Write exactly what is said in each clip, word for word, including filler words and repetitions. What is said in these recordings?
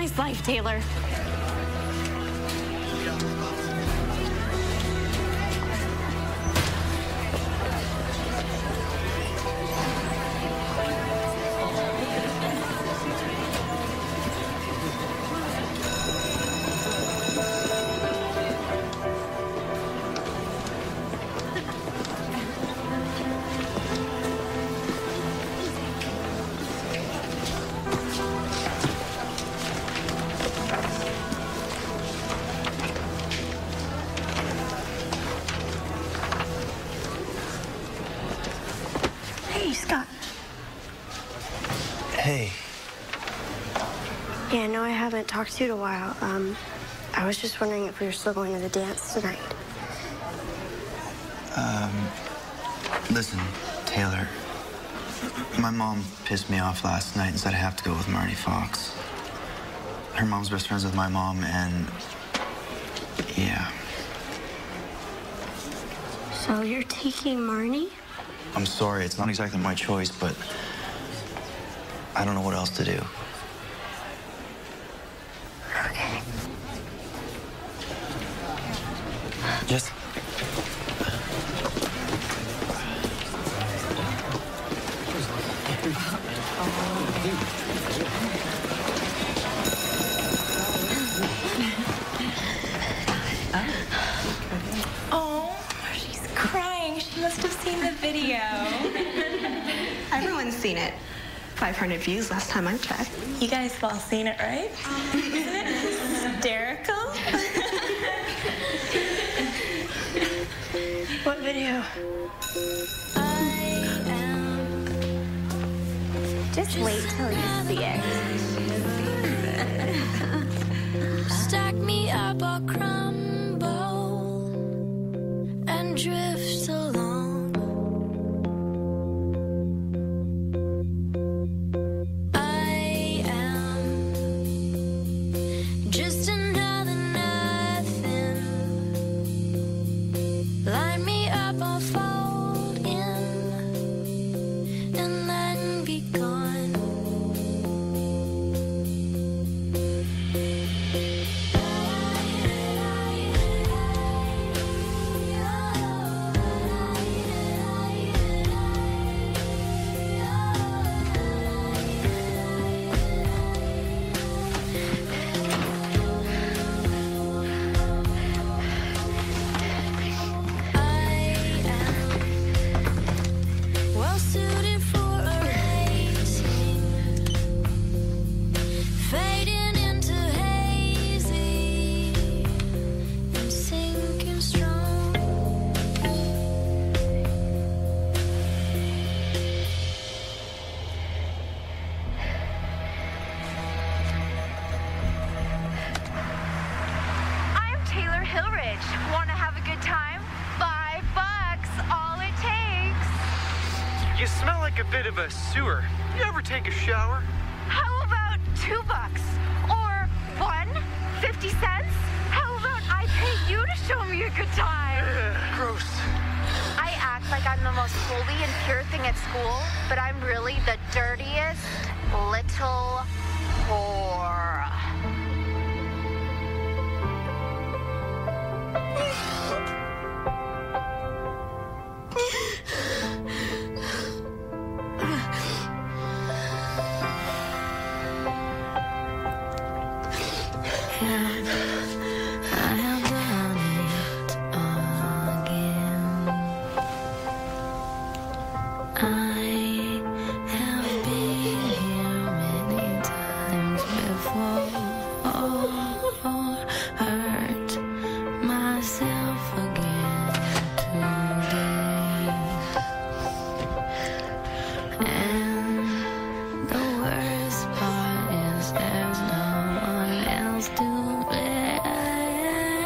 nice life, Taylor. Scott. Hey. Yeah, no, I haven't talked to you in a while. Um, I was just wondering if we were still going to the dance tonight. Um, listen, Taylor. My mom pissed me off last night and said I have to go with Marty Fox. Her mom's best friends with my mom, and yeah. So you're taking Marnie? I'm sorry, it's not exactly my choice, but I don't know what else to do. Okay. Just... Oh, she's crying. She must have seen the video. Everyone's seen it. five hundred views last time I checked. You guys have all seen it, right? Isn't it hysterical? What video? Just wait till you see it. Stack me up or crumble and drift along. I am just another nothing. Line me up or fold in and then be gone. Well suited for a racing, fading into hazy and sinking strong. I'm Taylor Hillridge. Want to have a good time? Five bucks, all it takes. You smell like a bit of a sewer. You ever take a shower? How about two bucks? Or one? Fifty cents? How about I pay you to show me a good time? Ugh, gross. I act like I'm the most holy and pure thing at school, but I'm really the dirtiest little whore. And I have done it again. I have been here many times before. Hurt myself again today. And the worst part is there's no one else to blame.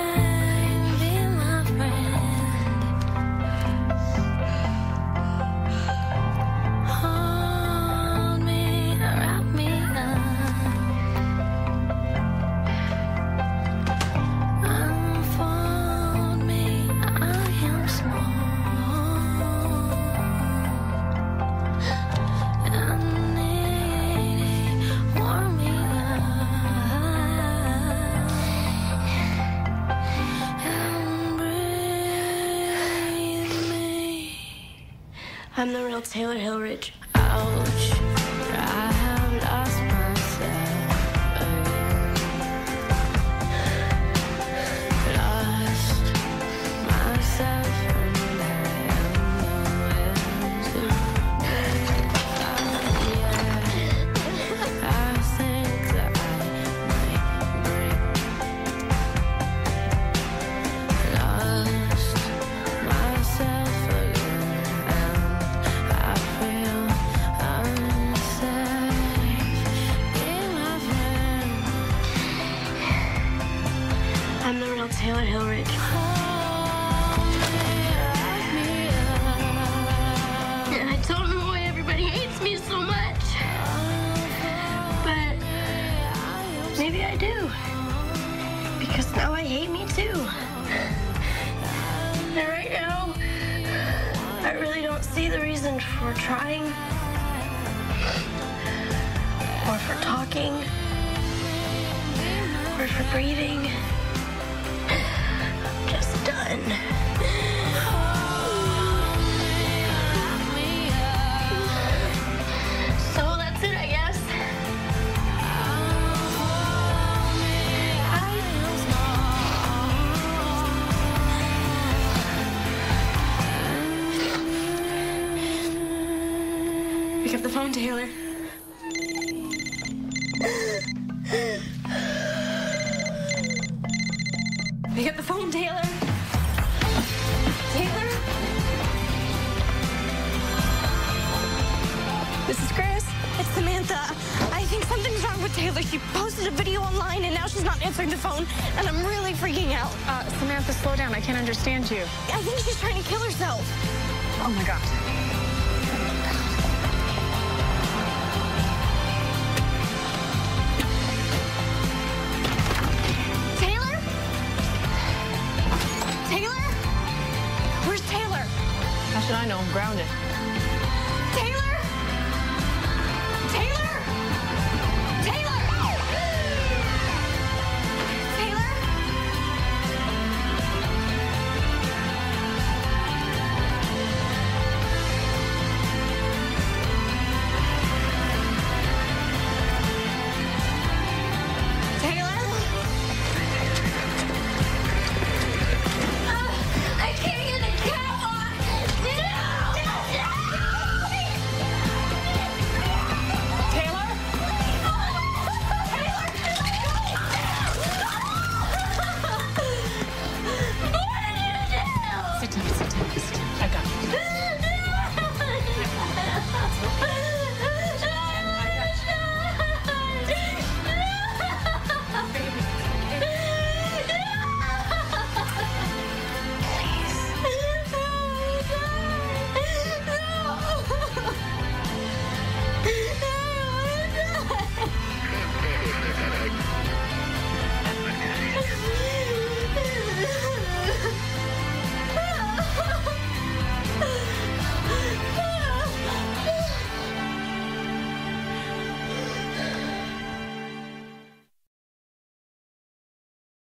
I'm the real Taylor Hillridge. Ouch, I have lost myself again. Lost myself and I am nowhere to be found. Yeah, I think that I might break. Lost myself again, and I feel unsafe. Be my friend. I'm the real Taylor Hillridge. And I don't know why everybody hates me so much. But maybe I do. Because now I hate me too. And right now, I really don't see the reason for trying. Or for talking. Or for breathing. I'm just done. So that's it, I guess. Pick up the phone, Taylor. Pick up the phone, Taylor. Taylor? This is Chris. It's Samantha. I think something's wrong with Taylor. She posted a video online and now she's not answering the phone, and I'm really freaking out. Uh, Samantha, slow down. I can't understand you. I think she's trying to kill herself. Oh, my God.